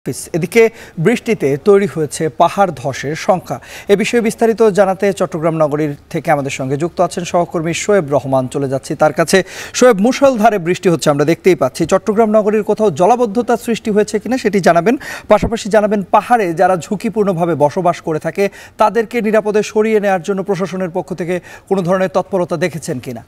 এদিকে বৃষ্টিতে তৈরি হয়েছে পাহাড় ধসের সংখ্যা। এ বিষয়ে বিস্তারিত জানাতে চট্টগ্রাম নগরীর থেকে আমাদের সঙ্গে যুক্ত আছেন সহকর্মী শোয়েব রহমান। চলে যাচ্ছি তার কাছে। শোয়েব, মুষলধারে বৃষ্টি হচ্ছে, আমরা দেখতেই পাচ্ছি। চট্টগ্রাম নগরীর কোথাও জলাবদ্ধতা সৃষ্টি হয়েছে কিনা সেটি জানাবেন, পাশাপাশি জানাবেন পাহাড়ে যারা ঝুঁকিপূর্ণভাবে বসবাস করে থাকে তাদেরকে নিরাপদে সরিয়ে নেওয়ার জন্য প্রশাসনের পক্ষ থেকে কোনো ধরনের তৎপরতা দেখেছেন কিনা।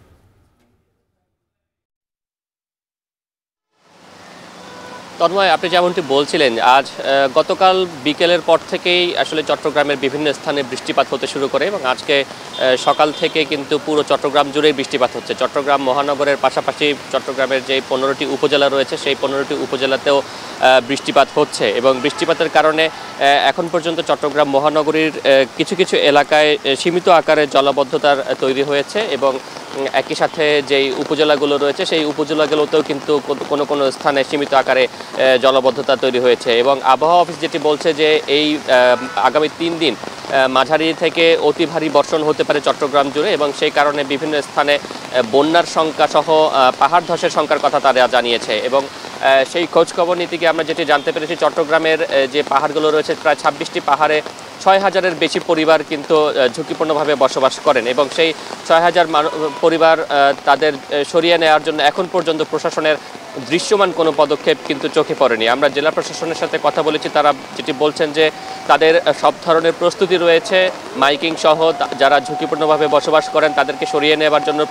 তন্ময়, আপনি যেমনটি বলছিলেন, আজ গতকাল বিকেলের পর থেকেই আসলে চট্টগ্রামের বিভিন্ন স্থানে বৃষ্টিপাত হতে শুরু করে এবং আজকে সকাল থেকে কিন্তু পুরো চট্টগ্রাম জুড়েই বৃষ্টিপাত হচ্ছে। চট্টগ্রাম মহানগরের পাশাপাশি চট্টগ্রামের যে 15টি উপজেলা রয়েছে সেই 15টি উপজেলাতেও বৃষ্টিপাত হচ্ছে এবং বৃষ্টিপাতের কারণে এখন পর্যন্ত চট্টগ্রাম মহানগরীর কিছু কিছু এলাকায় সীমিত আকারে জলাবদ্ধতার তৈরি হয়েছে এবং একই সাথে যেই উপজেলাগুলো রয়েছে সেই উপজেলাগুলোতেও কিন্তু কোনো কোনো স্থানে সীমিত আকারে জলাবদ্ধতা তৈরি হয়েছে এবং আবহাওয়া অফিস যেটি বলছে যে এই আগামী 3 দিন মাঝারি থেকে অতি ভারী বর্ষণ হতে পারে চট্টগ্রাম জুড়ে এবং সেই কারণে বিভিন্ন স্থানে বন্যার সংখ্যা সহ পাহাড় ধসের সংখ্যার কথা তারা জানিয়েছে এবং সেই খোঁজখবর নীতি গিয়ে আমরা যেটি জানতে পেরেছি, চট্টগ্রামের যে পাহাড়গুলো রয়েছে প্রায় 26টি পাহাড়ে 6000-এর বেশি পরিবার কিন্তু ঝুঁকিপূর্ণভাবে বসবাস করেন এবং সেই 6000 পরিবার তাদের সরিয়ে নেওয়ার জন্য এখন পর্যন্ত প্রশাসনের দৃশ্যমান কোনো পদক্ষেপ কিন্তু চোখে পড়েনি। আমরা জেলা প্রশাসনের সাথে কথা বলেছি, তারা যেটি বলছেন যে তাদের সব ধরনের প্রস্তুতি রয়েছে, মাইকিং সহ যারা ঝুঁকিপূর্ণভাবে বসবাস করেন তাদেরকে সরিয়ে নেওয়ার জন্য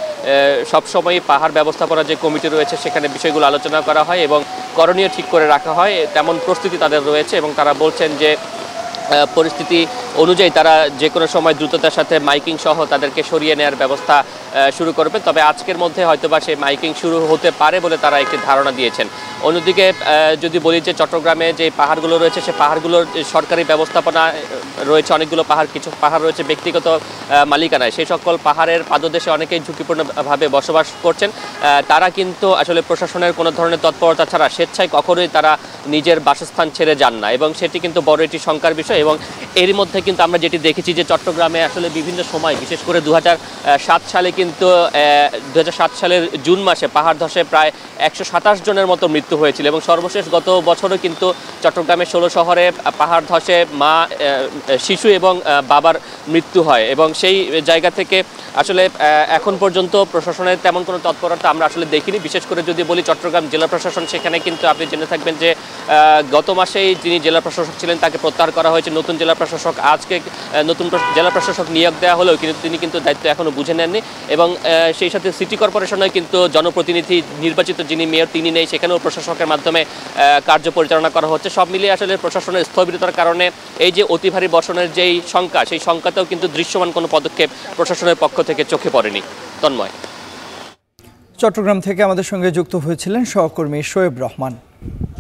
সবসময়ই পাহাড় ব্যবস্থাপনা যে কমিটি রয়েছে সেখানে বিষয়গুলো আলোচনা করা হয় এবং করণীয় ঠিক করে রাখা হয়, তেমন প্রস্তুতি তাদের রয়েছে এবং তারা বলছেন যে পরিস্থিতি অনুযায়ী তারা যে কোনো সময় দ্রুততার সাথে মাইকিং সহ তাদেরকে সরিয়ে নেওয়ার ব্যবস্থা শুরু করবে। তবে আজকের মধ্যে হয়তোবা সেই মাইকিং শুরু হতে পারে বলে তারা একটি ধারণা দিয়েছেন। অন্যদিকে যদি বলি যে চট্টগ্রামে যে পাহাড়গুলো রয়েছে সে পাহাড়গুলোর সরকারি ব্যবস্থাপনা রয়েছে, অনেকগুলো পাহাড়, কিছু পাহাড় রয়েছে ব্যক্তিগত মালিকানায়। সেই সকল পাহাড়ের পাদদেশে অনেকেই ঝুঁকিপূর্ণভাবে বসবাস করছেন। তারা কিন্তু আসলে প্রশাসনের কোনো ধরনের তৎপরতা ছাড়া স্বেচ্ছায় কখনোই তারা নিজের বাসস্থান ছেড়ে যান না এবং সেটি কিন্তু বড় একটি শঙ্কার বিষয়। এবং এরই মধ্যে কিন্তু আমরা যেটি দেখেছি যে চট্টগ্রামে আসলে বিভিন্ন সময়, বিশেষ করে 2007 সালে কিন্তু 2007 সালের জুন মাসে পাহাড় ধসে প্রায় 127 জনের মতো মৃত্যু হয়েছিল এবং সর্বশেষ গত বছরও কিন্তু চট্টগ্রামের 16 শহরে পাহাড় ধসে মা, শিশু এবং বাবার মৃত্যু হয় এবং সেই জায়গা থেকে আসলে এখন পর্যন্ত প্রশাসনের তেমন কোনো তৎপরতা আমরা আসলে দেখিনি। বিশেষ করে যদি বলি চট্টগ্রাম জেলা প্রশাসন, সেখানে কিন্তু আপনি জেনে থাকবেন যে গত মাসেই যিনি জেলা প্রশাসক ছিলেন তাকে প্রত্যাহার করা হয়েছে। নতুন জেলা প্রশাসক, আজকে নতুন জেলা প্রশাসক নিয়োগ দেওয়া হলেও কিন্তু তিনি কিন্তু দায়িত্ব এখনও বুঝে নেননি এবং সেই সাথে সিটি কর্পোরেশনে কিন্তু জনপ্রতিনিধি নির্বাচিত যিনি মেয়র তিনি নেই, সেখানেও প্রশাসকের মাধ্যমে কার্য পরিচালনা করা হচ্ছে। সব মিলিয়ে আসলে প্রশাসনের স্থবিরতার কারণে এই যে অতি ভারী বর্ষণের যেই সংখ্যা, সেই সংখ্যাতেও কিন্তু দৃশ্যমান কোনো পদক্ষেপ প্রশাসনের পক্ষ থেকে চোখে পড়েনি। তন্ময়। চট্টগ্রাম থেকে আমাদের সঙ্গে যুক্ত হয়েছিলেন সহকর্মী শোয়েব রহমান।